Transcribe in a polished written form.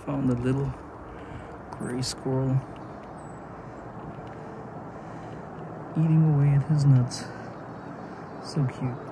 Found a little gray squirrel eating away at his nuts. So cute.